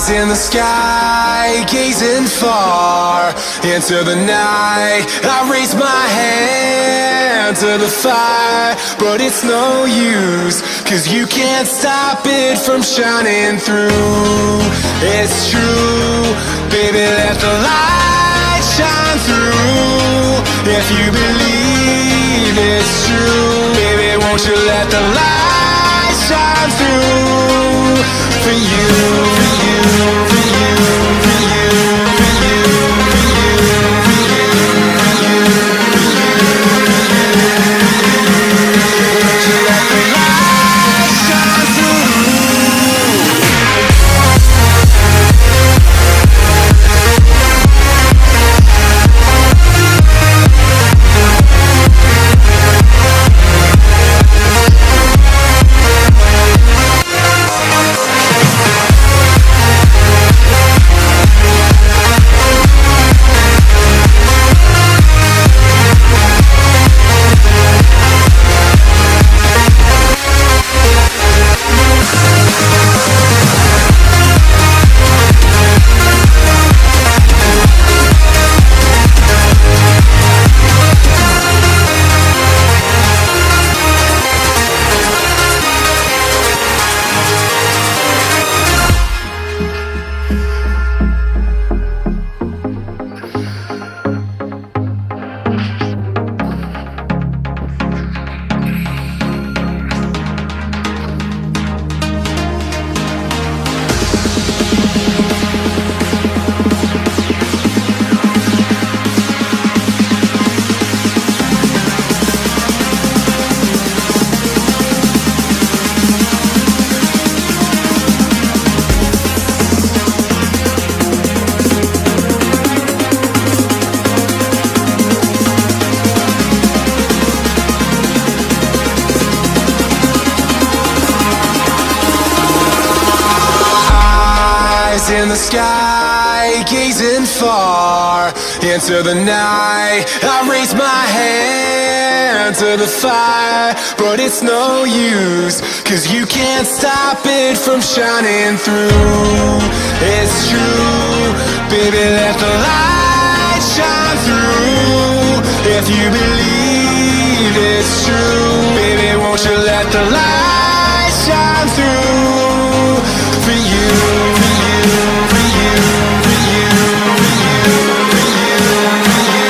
In the sky, gazing far into the night, I raise my hand to the fire, but it's no use, 'cause you can't stop it from shining through. It's true, baby, let the light shine through. If you believe it's true, baby, won't you let the light shine through for you, for you, for you, for you, for you, for you, for you, won't you let the light shine through? In the sky, gazing far into the night, I raise my hand to the fire, but it's no use, 'cause you can't stop it from shining through. It's true, baby, let the light shine through. If you believe it's true, baby, won't you let the light shine through for you, for you, for you, for you, for you, for you, for you,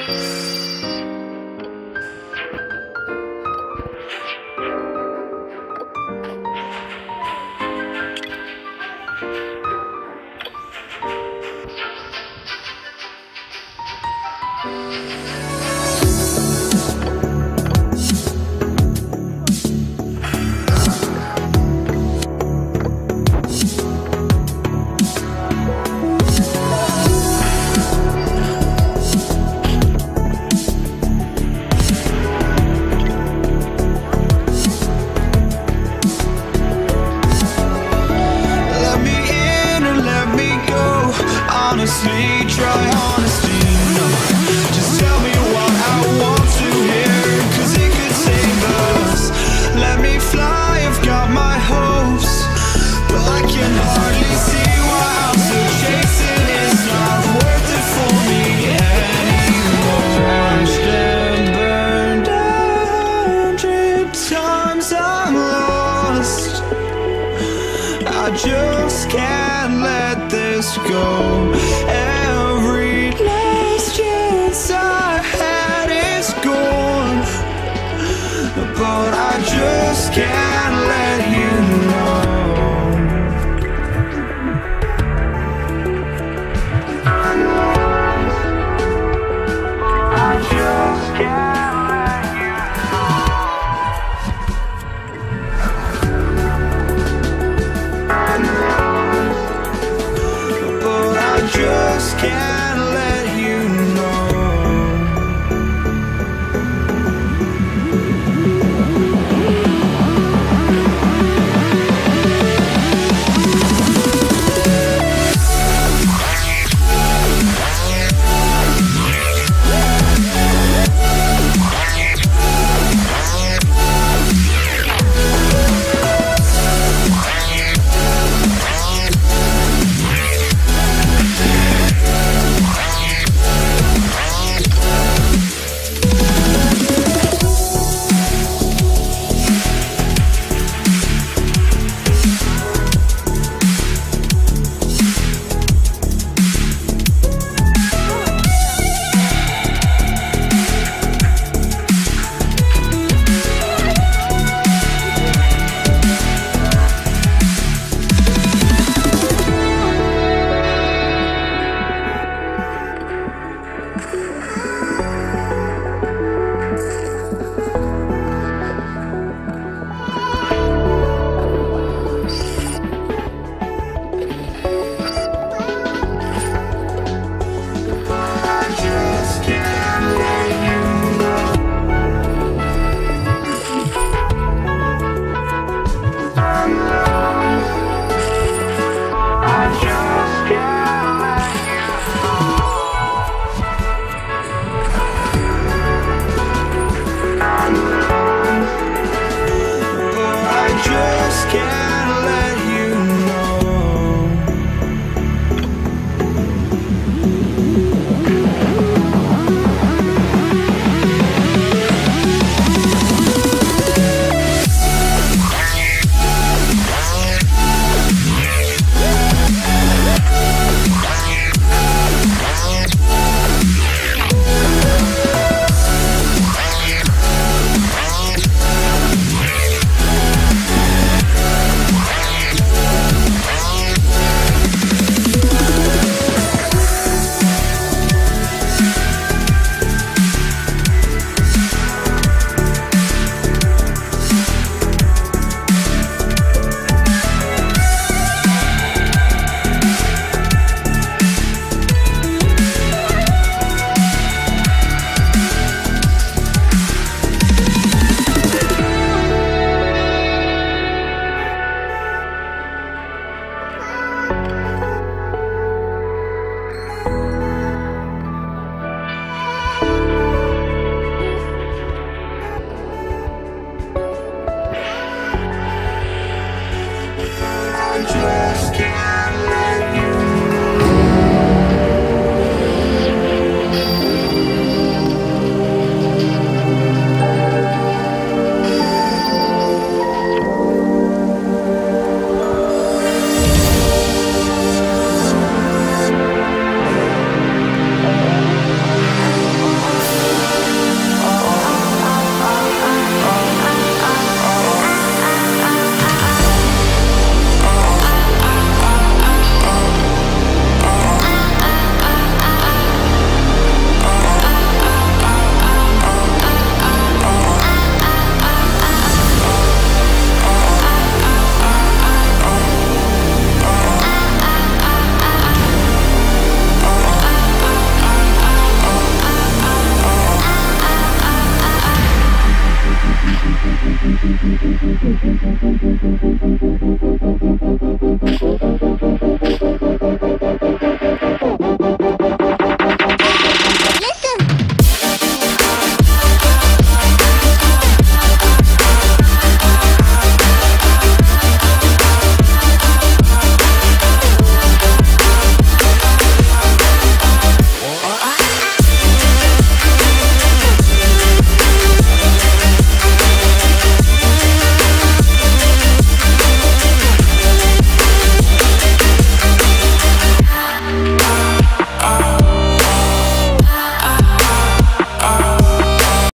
Honestly, try honesty, no. Just tell me what I want to hear, 'cause it could save us. Let me fly, I've got my hopes, but I can hardly see why I'm still chasing. It's not worth it for me anymore. Crashed and burned 100 times, I'm lost. I just can't let this go. Every last chance I had is gone, but I just can't let you know. I just can't let you know. But I just can't let you know.